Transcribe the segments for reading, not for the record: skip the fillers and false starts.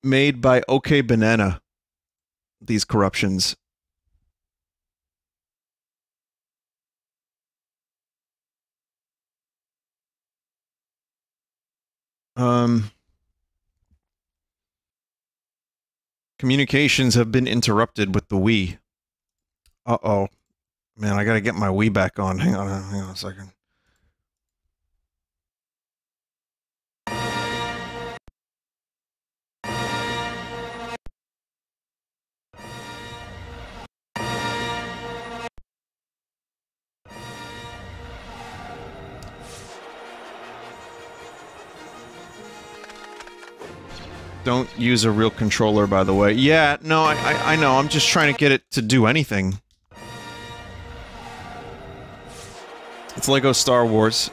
made by OK Banana. These corruptions. Communications have been interrupted with the Wii. Uh-oh. Man, I gotta get my Wii back on. Hang on a second. Don't use a real controller, by the way. Yeah, no, I know. I'm just trying to get it to do anything. It's Lego Star Wars.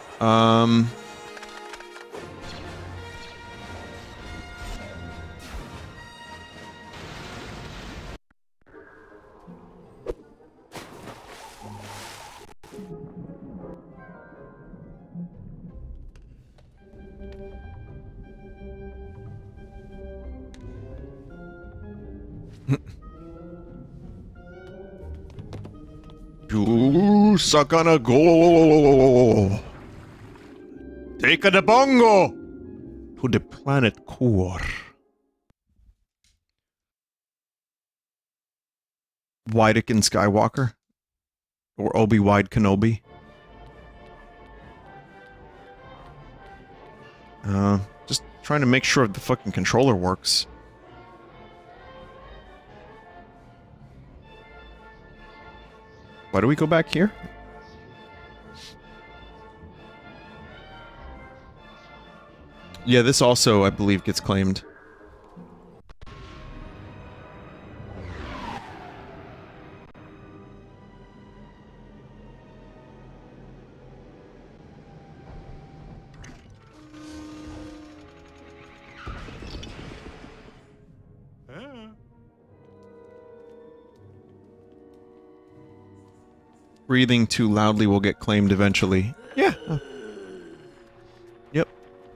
You suck on a go. Take a bongo to the planet core. Widekin Skywalker? Or Obi-Wide Kenobi? Just trying to make sure the fucking controller works. Why do we go back here? Yeah, this also, I believe, gets claimed. Breathing too loudly will get claimed eventually. Yeah. Yep.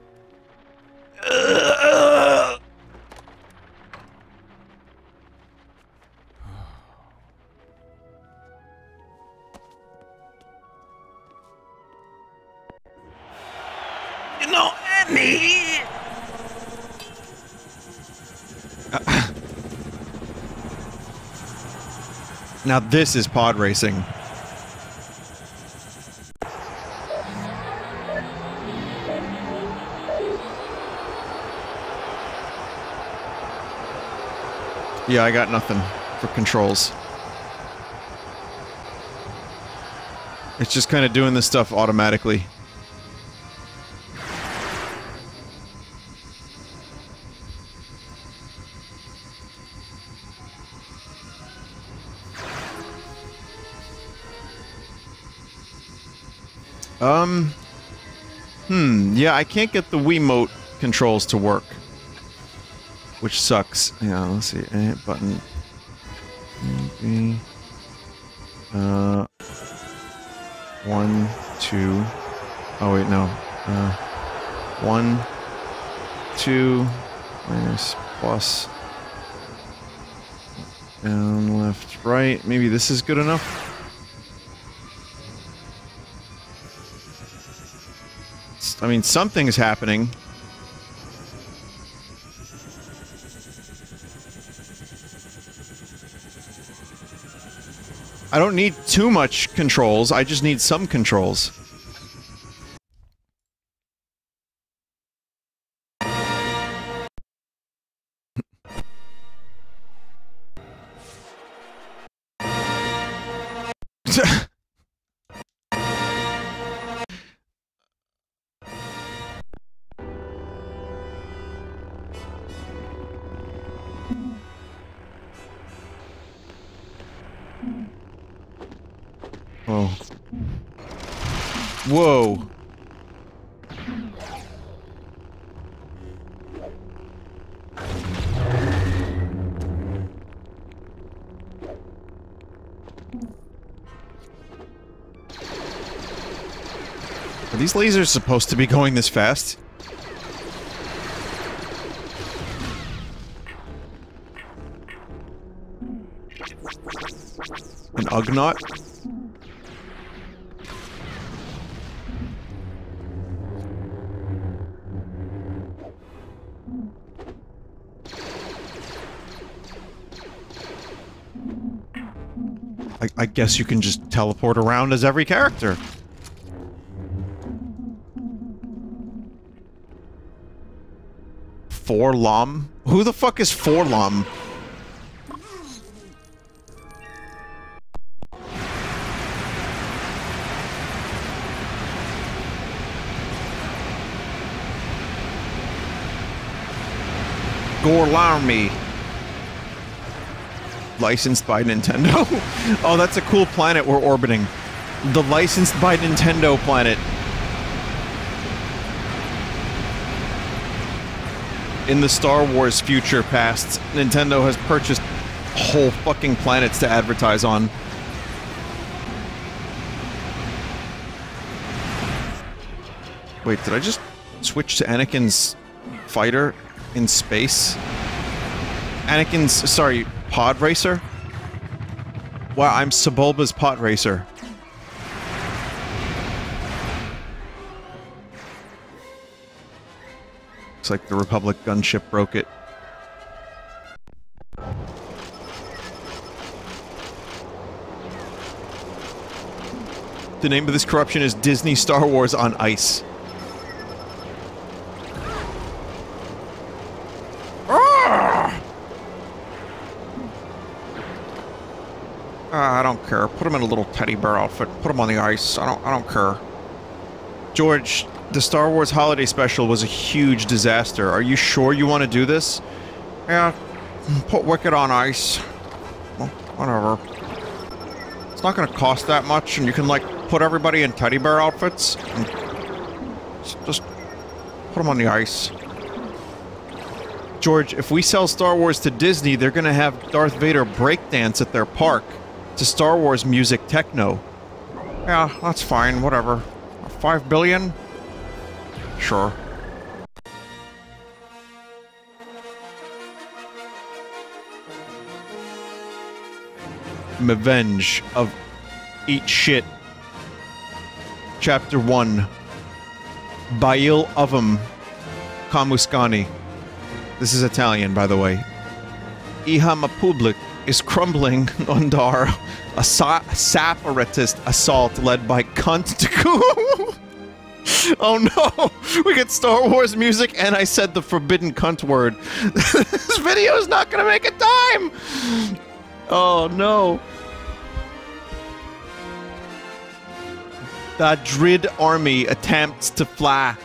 You know, Annie! Now this is pod racing. Yeah, I got nothing for controls. It's just kind of doing this stuff automatically. Yeah, I can't get the Wiimote controls to work. Which sucks. Yeah, let's see. Button. Maybe. 1, 2. Oh, wait, no. 1, 2, minus, plus. Down, left, right. Maybe this is good enough? I mean, something's happening. I don't need too much controls, I just need some controls. Oh. Whoa. Are these lasers supposed to be going this fast? an Ugnaught? I guess you can just teleport around as every character. Forlom? Who the fuck is Forlom? Gorlarmy. Licensed by Nintendo? Oh, that's a cool planet we're orbiting. The licensed by Nintendo planet. In the Star Wars future past, Nintendo has purchased whole fucking planets to advertise on. Wait, did I just switch to Anakin's fighter in space? Anakin's, sorry, pod racer? Wow, I'm Sebulba's pod racer. Looks like the Republic gunship broke it. The name of this corruption is Disney Star Wars on Ice. I don't care. Put him in a little teddy bear outfit. Put him on the ice. I don't care. George, the Star Wars Holiday Special was a huge disaster. Are you sure you want to do this? Yeah. Put Wicket on ice. Well, whatever. It's not going to cost that much, and you can, like, put everybody in teddy bear outfits. And just put them on the ice. George, if we sell Star Wars to Disney, they're going to have Darth Vader breakdance at their park to Star Wars music techno. Yeah, that's fine, whatever. 5 billion? Sure. Mavenge of Eat Shit. Chapter 1. Bail Ovum Kamuscani. This is Italian, by the way. Ihama Public is crumbling under a separatist assault led by Cunt Taku. Oh no! We get Star Wars music and I said the forbidden cunt word. This video is not gonna make a dime! Oh no. The Drid army attempts to fly.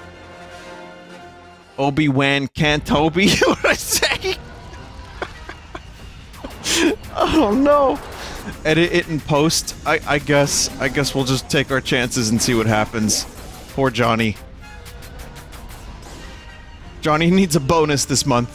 Obi-Wan Cantobi? What did I say? Oh no! Edit it and post. I guess we'll just take our chances and see what happens. Poor Johnny. Johnny needs a bonus this month.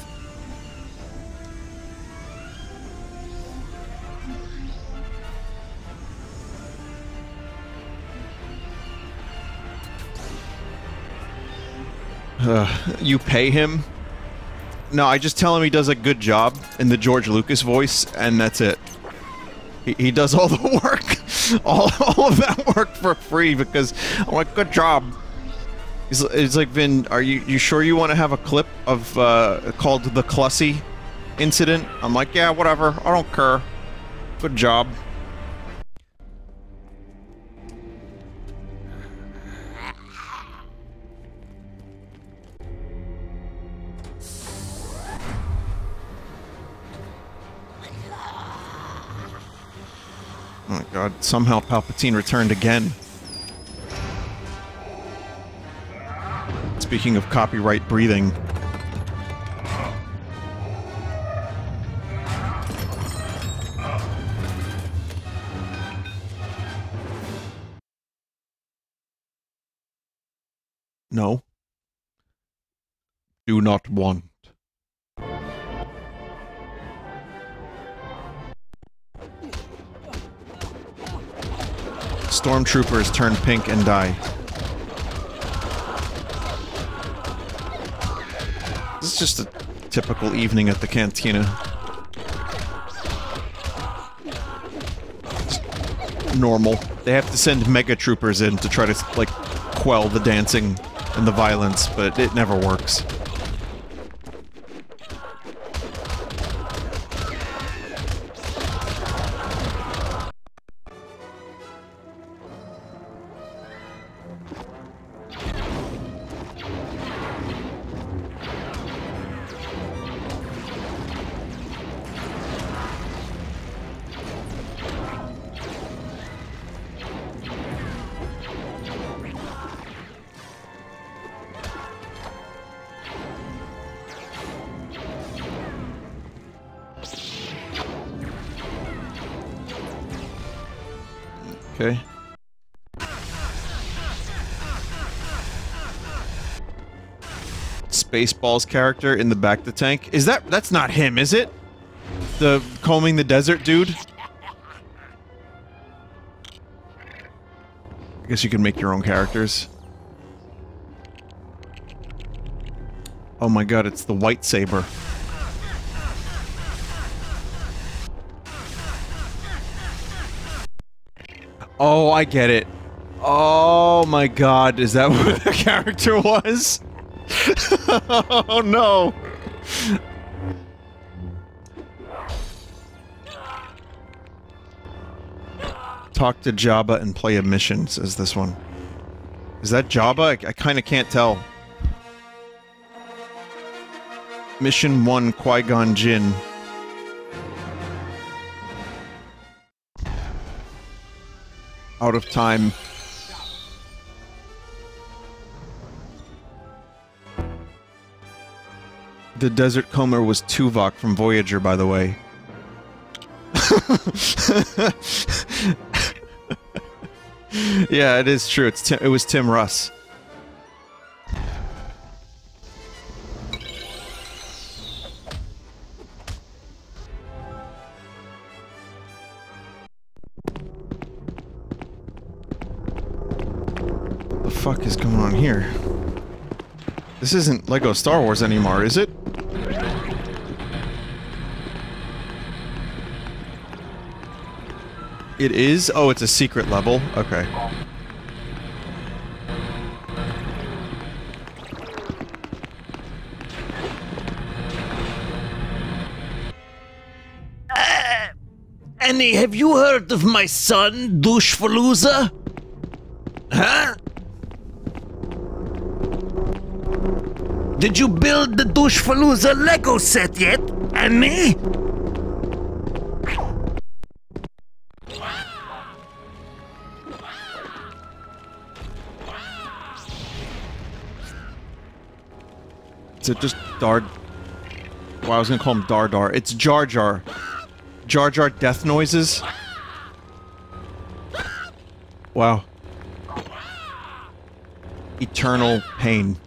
You pay him? No, I just tell him he does a good job in the George Lucas voice, and that's it. He does all the work. all of that work for free because I'm like, good job. He's like, Vin, are you sure you want to have a clip of, called the Clussy incident? I'm like, yeah, whatever. I don't care. Good job. Oh my god, somehow Palpatine returned again. Speaking of copyright breathing. No. Do not want. Stormtroopers turn pink and die. This is just a typical evening at the cantina. Just normal. They have to send mega troopers in to try to, like, quell the dancing and the violence, but it never works. Okay. Spaceballs character in the back of the tank. Is that's not him, is it? The combing the desert dude? I guess you can make your own characters. Oh my god, it's the White Saber. Oh, I get it. Oh my god, is that what the character was? Oh no! Talk to Jabba and play a mission, says this one. Is that Jabba? I kinda can't tell. Mission 1, Qui-Gon Jinn. Out of time. The Desert Comber was Tuvok from Voyager, by the way. Yeah, it is true. It was Tim Russ. What the fuck is going on here? This isn't Lego Star Wars anymore, is it? It is? Oh, it's a secret level? Okay. Annie, have you heard of my son, Douchefalooza? Huh? Did you build the Douchefalooza Lego set yet, Annie? Is it just Dar... Well, I was gonna call him Dar Dar. It's Jar Jar. Jar Jar death noises? Wow. Eternal pain.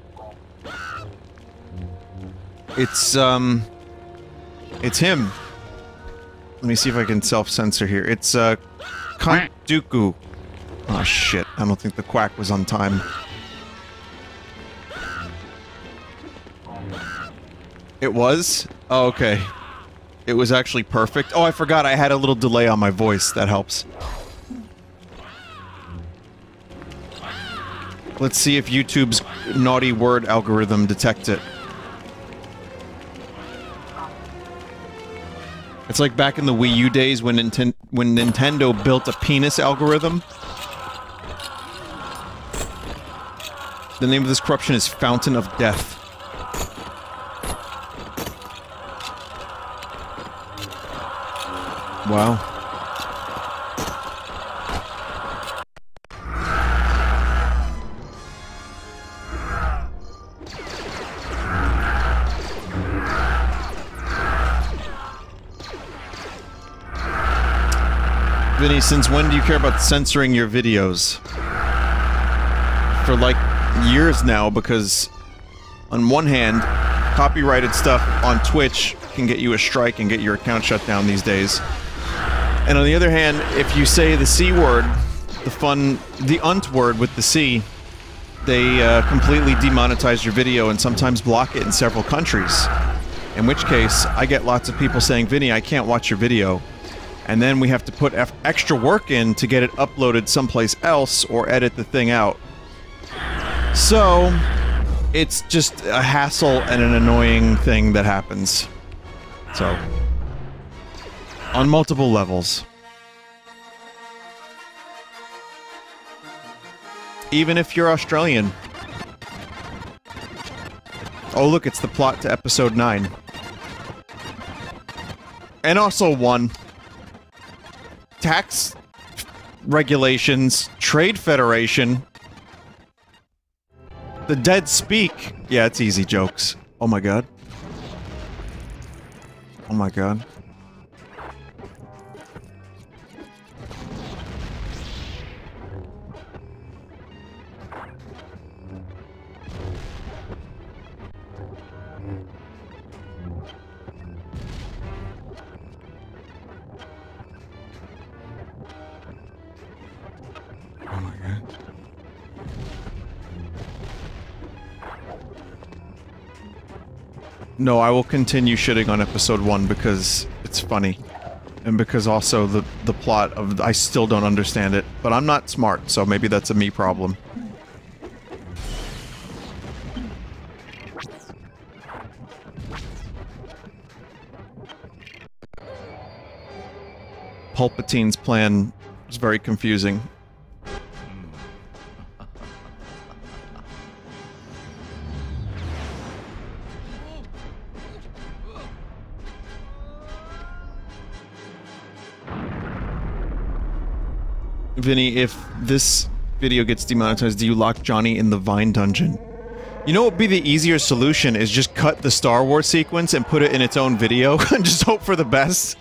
It's him. Let me see if I can self-censor here. It's, Count Dooku. Oh shit, I don't think the quack was on time. It was? Oh, okay. It was actually perfect. Oh, I forgot I had a little delay on my voice. That helps. Let's see if YouTube's naughty word algorithm detects it. It's like back in the Wii U days when Nintendo built a penis algorithm. The name of this corruption is Fountain of Death. Wow. Vinny, since when do you care about censoring your videos? For like years now, because on one hand, copyrighted stuff on Twitch can get you a strike and get your account shut down these days. And on the other hand, if you say the C word, the unt word with the C, they completely demonetize your video and sometimes block it in several countries. In which case, I get lots of people saying, Vinny, I can't watch your video. And then we have to put extra work in to get it uploaded someplace else or edit the thing out. So, it's just a hassle and an annoying thing that happens. So, on multiple levels. Even if you're Australian. Oh look, it's the plot to episode 9. And also 1. Tax regulations, trade federation. The dead speak. Yeah, it's easy jokes. Oh my god. Oh my god. No, I will continue shitting on episode 1 because it's funny. And because also the plot of... I still don't understand it. But I'm not smart, so maybe that's a me problem. Palpatine's plan is very confusing. Vinny, if this video gets demonetized, do you lock Johnny in the Vine dungeon? You know what would be the easier solution is just cut the Star Wars sequence and put it in its own video and just hope for the best.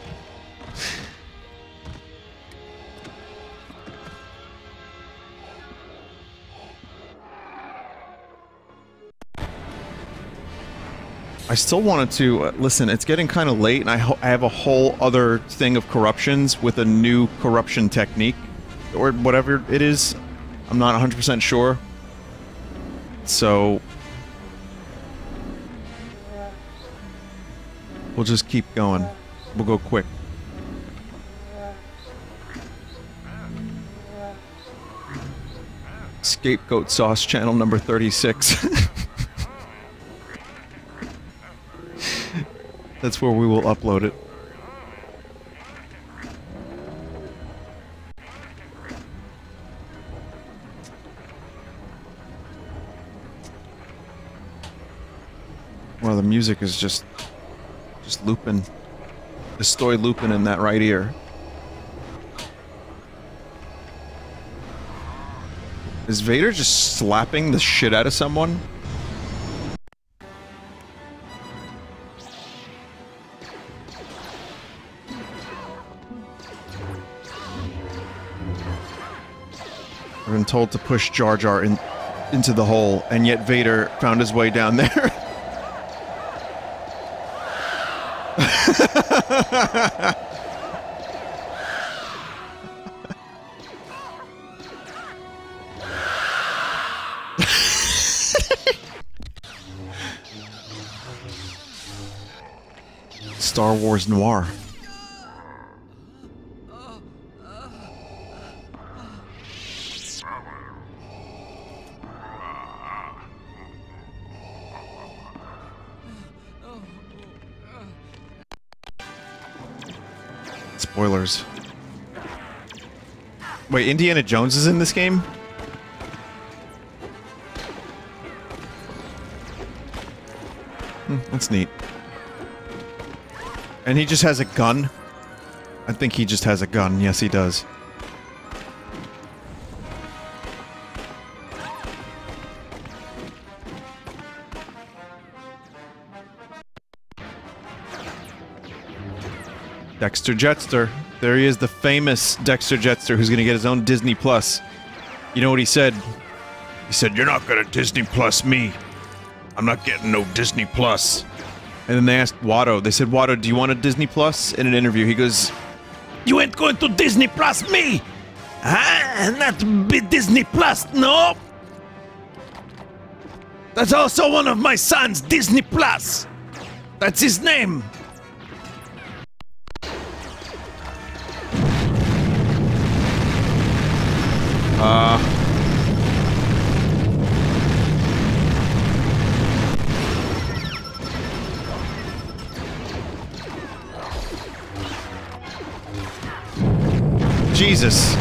I still wanted to, listen, it's getting kind of late and I have a whole other thing of corruptions with a new corruption technique. Or whatever it is. I'm not 100% sure. So... we'll just keep going. We'll go quick. Scapegoat Sauce channel number 36. That's where we will upload it. Well, the music is just looping. Estoy looping in that right ear. Is Vader just slapping the shit out of someone? I've been told to push Jar Jar into the hole, and yet Vader found his way down there. Star Wars Noir. Spoilers. Wait, Indiana Jones is in this game? That's neat. And he just has a gun? I think he just has a gun. Yes, he does. Dexter Jetster. There he is, the famous Dexter Jetster, who's gonna get his own Disney Plus. You know what he said? He said, "You're not gonna Disney Plus me. I'm not getting no Disney Plus." And then they asked Watto, they said, "Watto, do you want a Disney Plus?" In an interview, he goes, You ain't going to Disney Plus me! Huh? Not be Disney Plus, no? That's also one of my sons, Disney Plus. That's his name. Jesus.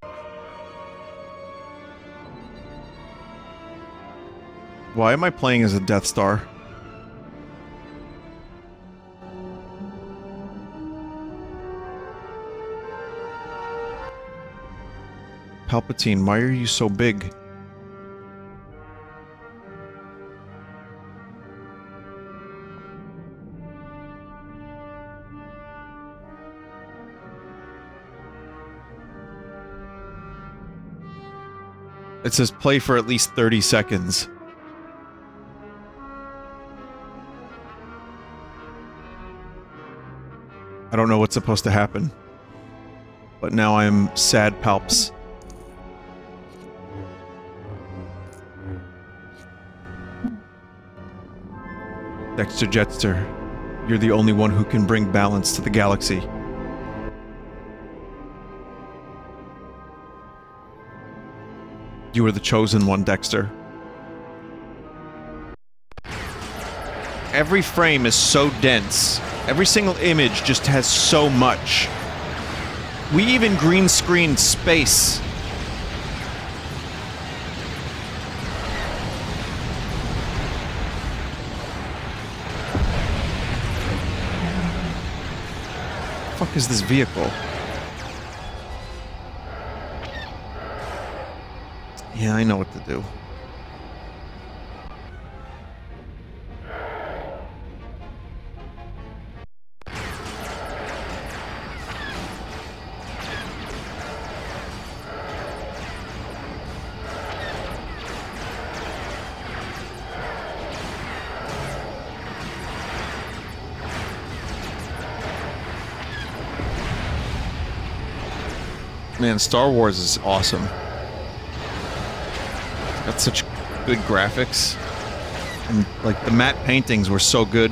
Why am I playing as a Death Star? Palpatine, why are you so big? It says play for at least 30 seconds. I don't know what's supposed to happen. But now I'm sad Palps. Dexter Jetster, you're the only one who can bring balance to the galaxy. You are the chosen one, Dexter. Every frame is so dense. Every single image just has so much. We even green screened space. What the fuck is this vehicle? Yeah, I know what to do. Man, Star Wars is awesome. Got such good graphics. And, like, the matte paintings were so good.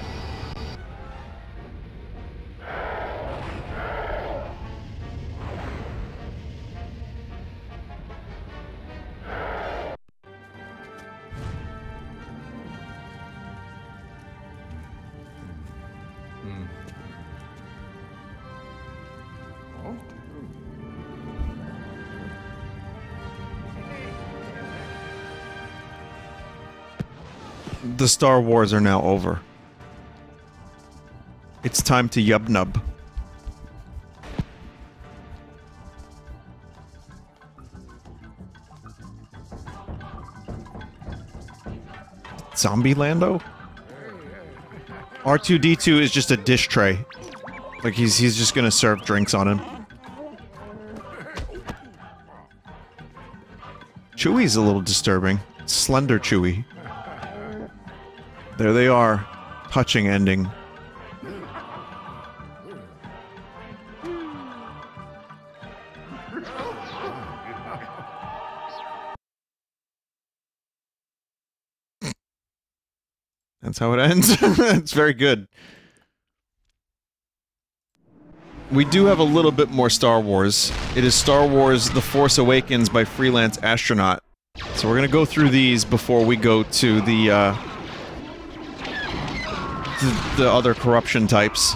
The Star Wars are now over. It's time to yub-nub. Zombie Lando? R2-D2 is just a dish tray. Like he's just gonna serve drinks on him. Chewie's a little disturbing. Slender Chewie. There they are. Touching ending. That's how it ends. It's very good. We do have a little bit more Star Wars. It is Star Wars The Force Awakens by Freelance Astronaut. So we're gonna go through these before we go to the other corruption types.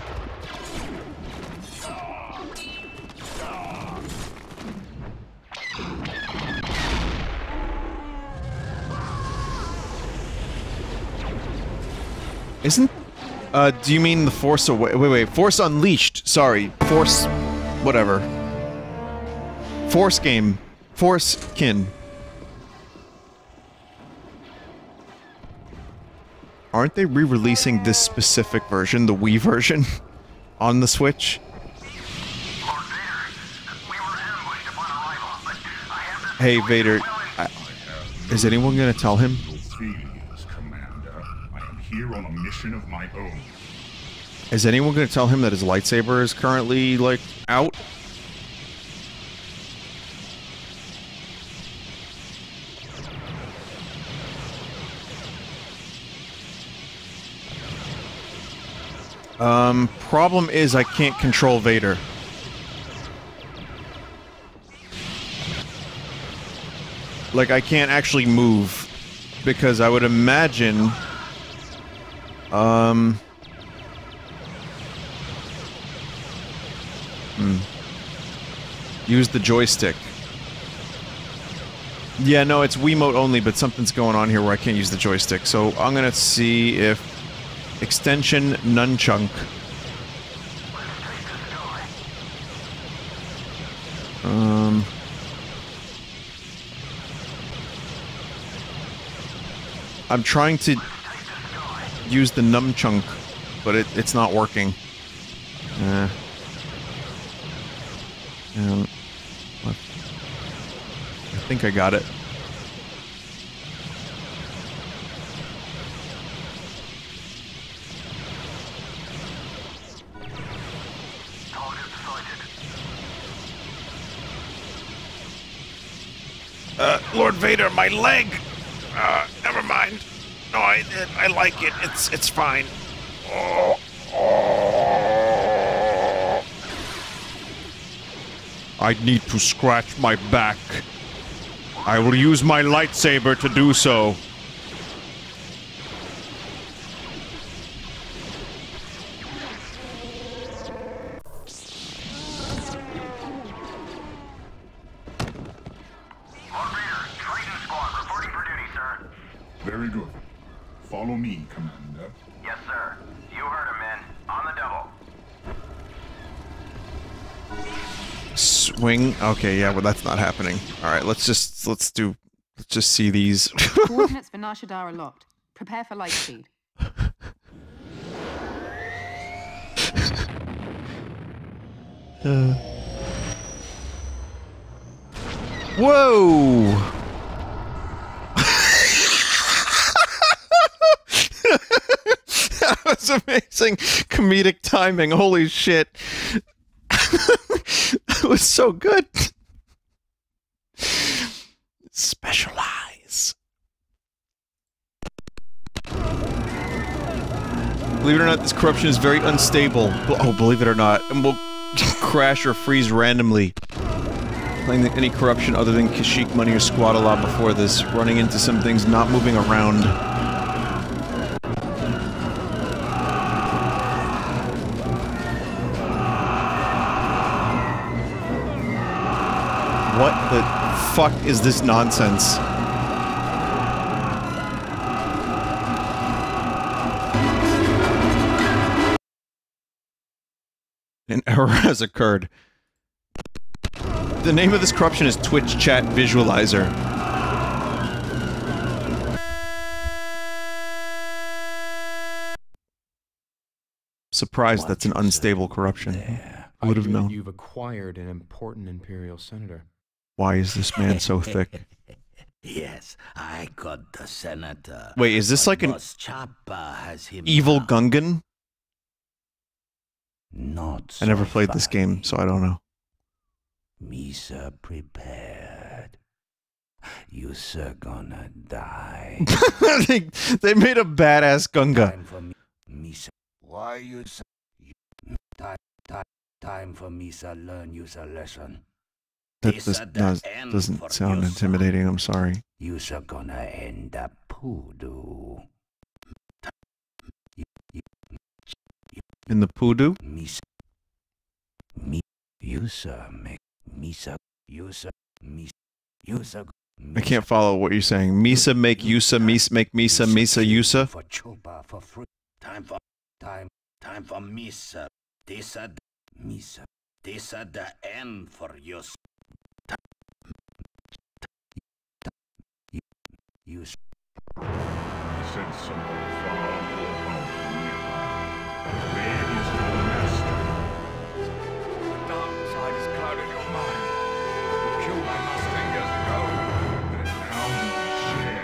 Isn't... do you mean the Force wait, Force Unleashed, sorry. Force... whatever. Force game. Force-kin. Aren't they re-releasing this specific version, the Wii version, on the Switch? Hey, Vader, is anyone gonna tell him? Here on a mission of my own. Is anyone gonna tell him that his lightsaber is currently, like, out? Problem is I can't control Vader. Like, I can't actually move. Because I would imagine... Use the joystick. Yeah, no, it's Wiimote only, but something's going on here where I can't use the joystick. So I'm gonna see if... Extension Nunchunk. I'm trying to use the Numchunk, but it's not working. I think I got it. Lord Vader, my leg! Never mind. No, I like it. It's fine. I need to scratch my back. I will use my lightsaber to do so. Very good. Follow me, Commander. Yes, sir. You heard him, men. On the double. Swing. Okay, yeah, well that's not happening. All right, let's just see these. Coordinates for Nar Shaddaa are locked. Prepare for light speed. Whoa! That was amazing comedic timing. Holy shit. That was so good. Specialize. Believe it or not, this corruption is very unstable. Oh, believe it or not. And will crash or freeze randomly. Playing any corruption other than Kashyyyk Money or Squad a lot before this. Running into some things not moving around. What the fuck is this nonsense? An error has occurred. The name of this corruption is Twitch Chat Visualizer. Surprised that's an unstable corruption. I would have known. You've acquired an important Imperial Senator. Why is this man so thick? Yes, I got the senator. Wait, is this like an Boss Chopper has him evil now. Gungan? Not I never so played this game, funny. so I don't know. Misa prepared. You sir gonna die. they made a badass Gunga. Time for Misa. Why you sir? Time for Misa learn you a lesson. That doesn't sound intimidating, I'm sorry. You sir gonna end up poodoo. In the poodoo? Misa. You sir make Misa. You sir Misa. You sir. I can't follow what you're saying. Misa make Yusa, Misa make Misa, Misa Yusa? For Chupa for free. Time for Misa. This are Misa. This are the end for you. You. He said someone far more powerful nearby. Where is your master? The dark side has clouded your mind. You killed my master years ago. And now you share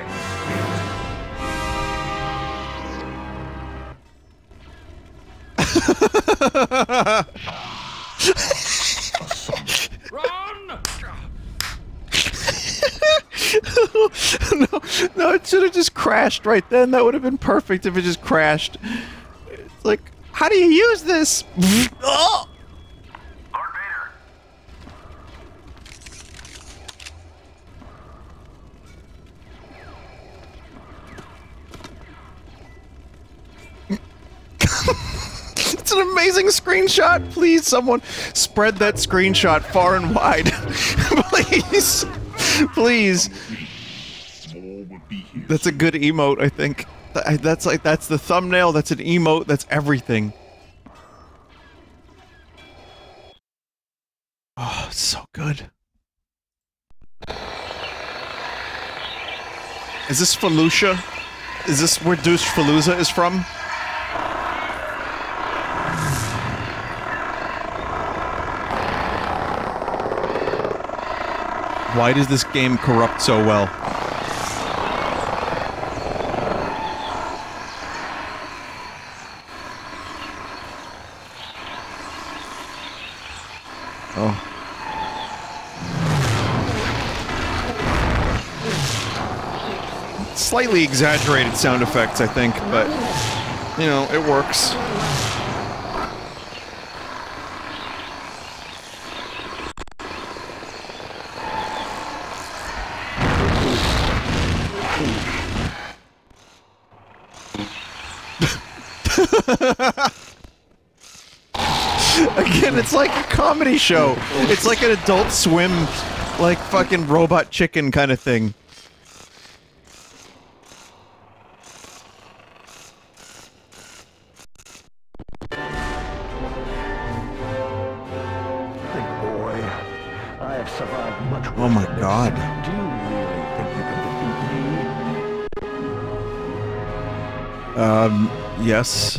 his fate. Run! No, it should have just crashed right then. That would have been perfect if it just crashed. It's like, how do you use this? Oh! Lord Vader! an amazing screenshot. Please, someone spread that screenshot far and wide. Please. Please. That's a good emote, I think. That's the thumbnail, that's an emote, that's everything. Oh, it's so good. Is this Felucia? Is this where Douche Faluza is from? Why does this game corrupt so well? Oh. Slightly exaggerated sound effects, I think, but, you know, it works. Again, it's like a comedy show. It's like an Adult Swim, like fucking Robot Chicken kind of thing. Oh my god. Do you really think you can defeat me? Yes.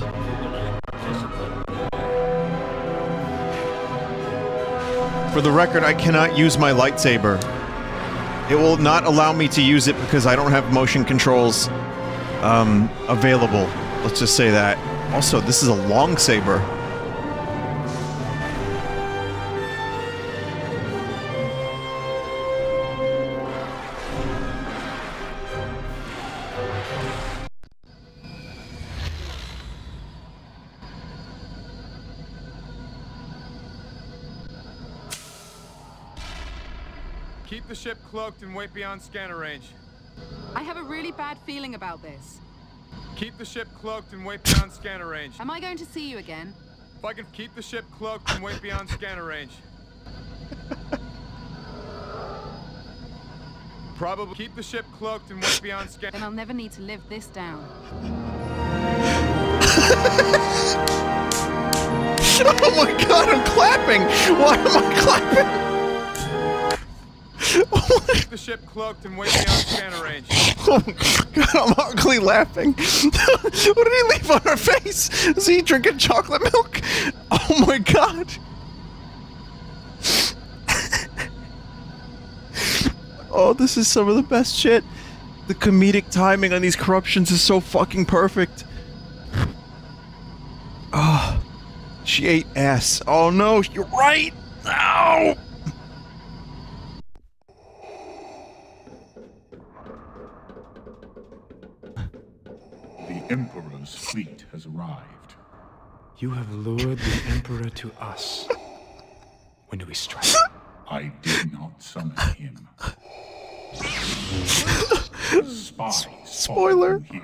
For the record, I cannot use my lightsaber. It will not allow me to use it because I don't have motion controls, available. Let's just say that. Also, this is a long saber. Keep the ship cloaked and wait beyond scanner range. I have a really bad feeling about this. Keep the ship cloaked and wait beyond scanner range. Am I going to see you again? If I can keep the ship cloaked and wait beyond scanner range. Probably keep the ship cloaked and wait beyond scanner. Then I'll never need to live this down. Oh my god, I'm clapping! Why am I clapping? Keep the ship cloaked and wait beyond scanner range. Oh god, I'm ugly laughing. What did he leave on her face? Is he drinking chocolate milk? Oh my god. Oh, this is some of the best shit. The comedic timing on these corruptions is so fucking perfect. Oh, she ate ass. Oh no, you're right. Ow. The Emperor's fleet has arrived. You have lured the Emperor to us. When do we strike? I did not summon him. Spies. Spoiler. Here.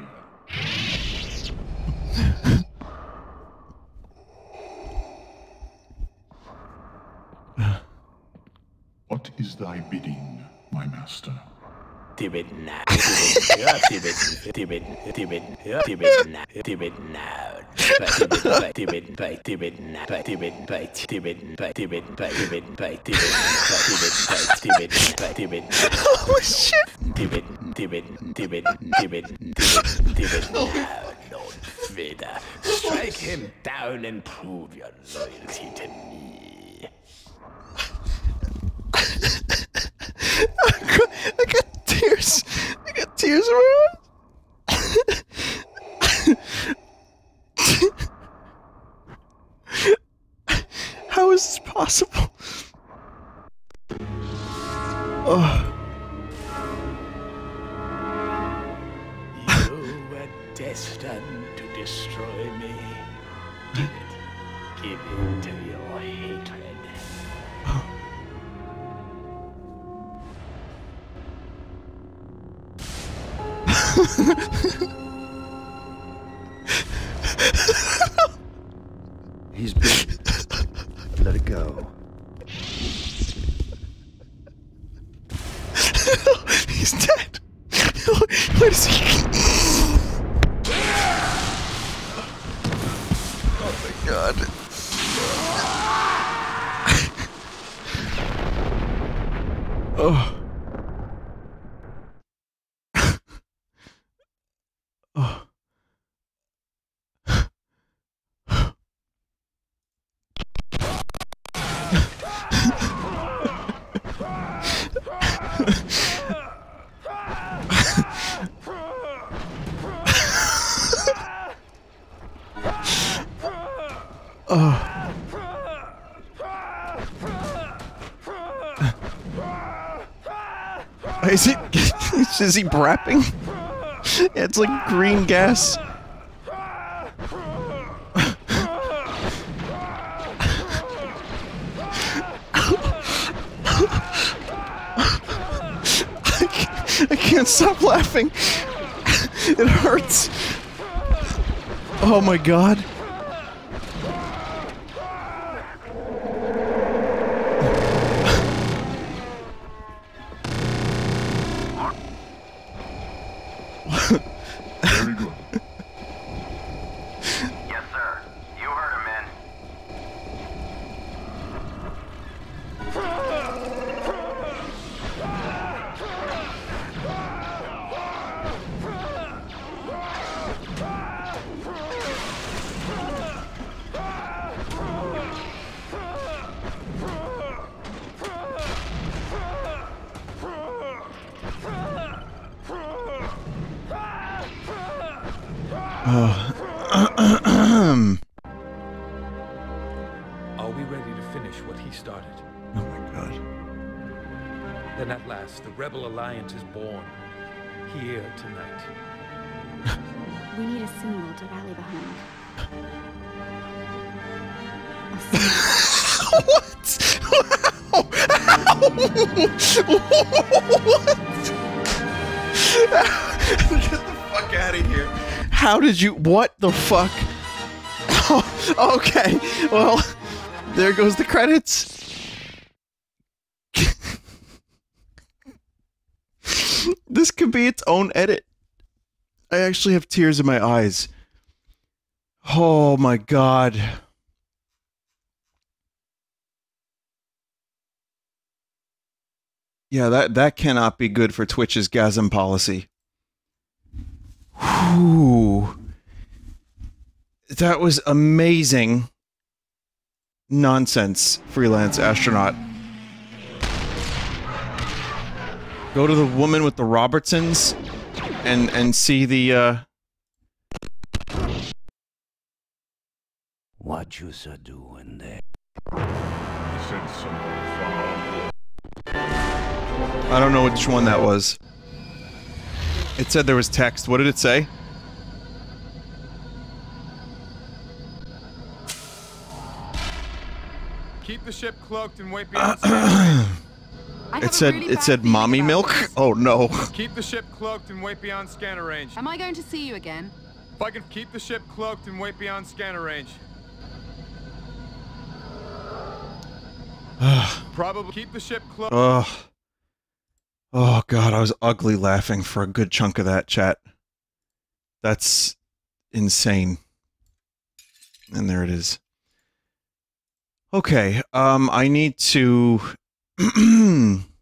What is thy bidding, my master? Oh shit! Lord Vader, strike him down and prove your loyalty to me. I got tears. I got tears around. How is this possible? Oh. You were destined to destroy me. Give it. Give in to your hatred. He's big. Let it go. He's dead. Where is he? Oh my god. Oh. Oh. Is it? Is he brapping? Yeah, it's like green gas. I can't stop laughing. It hurts. Oh my god. Very good. Yes, sir. You heard him, man. Are we ready to finish what he started? Oh my god. Then at last, the Rebel Alliance is born. Here tonight. We need a symbol to rally behind. What? What? Get the fuck out of here. How did you... What the fuck? Oh, okay. Well, there goes the credits. This could be its own edit. I actually have tears in my eyes. Oh my god. Yeah, that cannot be good for Twitch's GASM policy. Whew. That was amazing. Nonsense, freelance astronaut. Go to the woman with the Robertsons and see the What you doing there? He said something foul. I don't know which one that was. It said there was text. What did it say? Keep the ship cloaked and wait beyond scanner range. It said mommy milk? Oh no. Keep the ship cloaked and wait beyond scanner range. Am I going to see you again? If I can keep the ship cloaked and wait beyond scanner range. Probably keep the ship cloaked. Ugh. Oh god, I was ugly laughing for a good chunk of that, chat. That's insane. And there it is. Okay, I need to